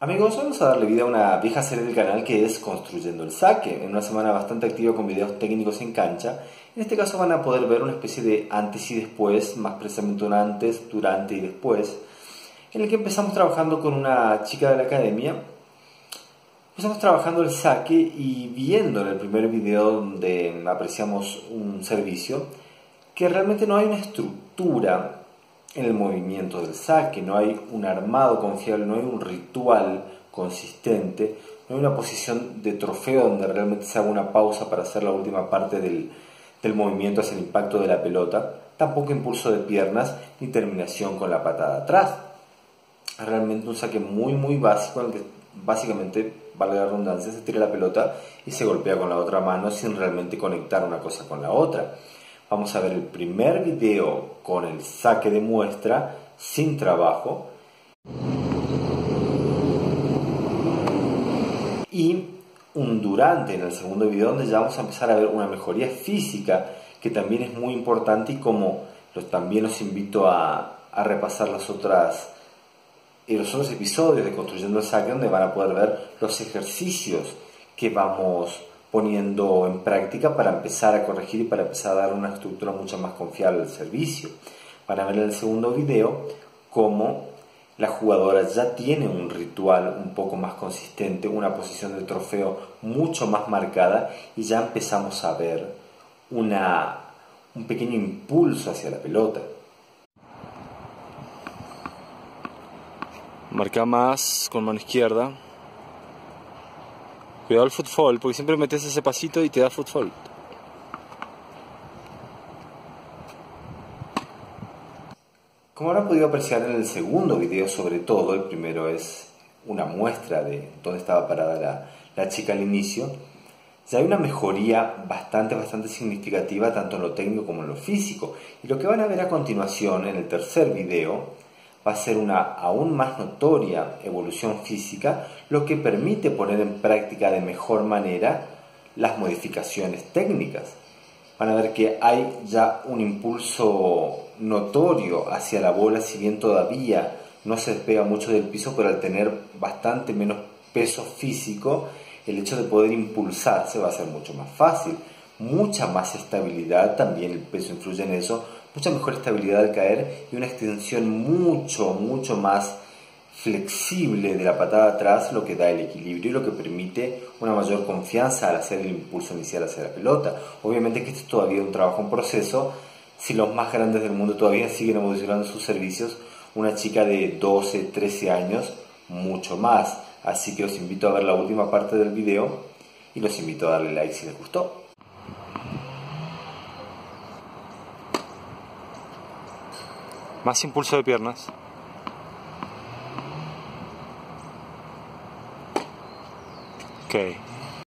Amigos, vamos a darle vida a una vieja serie del canal que es Construyendo el Saque, en una semana bastante activa con videos técnicos en cancha. En este caso van a poder ver una especie de antes y después, más precisamente un antes, durante y después, en el que empezamos trabajando con una chica de la academia. Empezamos trabajando el saque y viendo en el primer video donde apreciamos un servicio que realmente no hay una estructura en el movimiento del saque, no hay un armado confiable, no hay un ritual consistente, no hay una posición de trofeo donde realmente se haga una pausa para hacer la última parte del movimiento hacia el impacto de la pelota, tampoco impulso de piernas ni terminación con la patada atrás. Realmente un saque muy básico en el que básicamente, valga la redundancia, se tira la pelota y se golpea con la otra mano sin realmente conectar una cosa con la otra. Vamos a ver el primer video con el saque de muestra sin trabajo y un durante en el segundo video donde ya vamos a empezar a ver una mejoría física que también es muy importante, y como también los invito a repasar los otros episodios de Construyendo el Saque, donde van a poder ver los ejercicios que vamos poniendo en práctica para empezar a corregir y para empezar a dar una estructura mucho más confiable al servicio. Van a ver en el segundo video cómo la jugadora ya tiene un ritual un poco más consistente, una posición de trofeo mucho más marcada, y ya empezamos a ver un pequeño impulso hacia la pelota. Marca más con mano izquierda. Cuidado al foot fault, porque siempre metes ese pasito y te da foot fault. Como habrán podido apreciar en el segundo video, sobre todo, el primero es una muestra de dónde estaba parada la chica al inicio, ya hay una mejoría bastante significativa tanto en lo técnico como en lo físico. Y lo que van a ver a continuación en el tercer video va a ser una aún más notoria evolución física, lo que permite poner en práctica de mejor manera las modificaciones técnicas. Van a ver que hay ya un impulso notorio hacia la bola, si bien todavía no se despega mucho del piso, pero al tener bastante menos peso físico, el hecho de poder impulsarse va a ser mucho más fácil. Mucha más estabilidad, también el peso influye en eso, mucha mejor estabilidad al caer y una extensión mucho más flexible de la patada atrás, lo que da el equilibrio y lo que permite una mayor confianza al hacer el impulso inicial hacia la pelota. Obviamente que esto es todavía un trabajo en proceso. Si los más grandes del mundo todavía siguen evolucionando sus servicios, una chica de 12, 13 años, mucho más. Así que os invito a ver la última parte del video y los invito a darle like si les gustó. Más impulso de piernas. Ok.